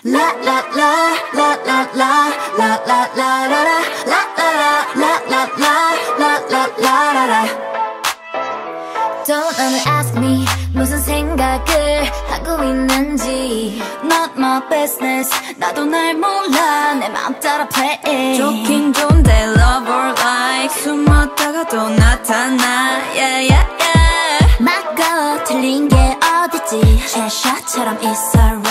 Don't ever ask me 무슨 생각을 하고 있는지 Not my business 나도 날 몰라 내 맘 따라 play 좋긴 좋은데 love or like 숨었다가 또 나타나 yeah yeah yeah 맞고 틀린 게 어딨지 샷샷처럼 있어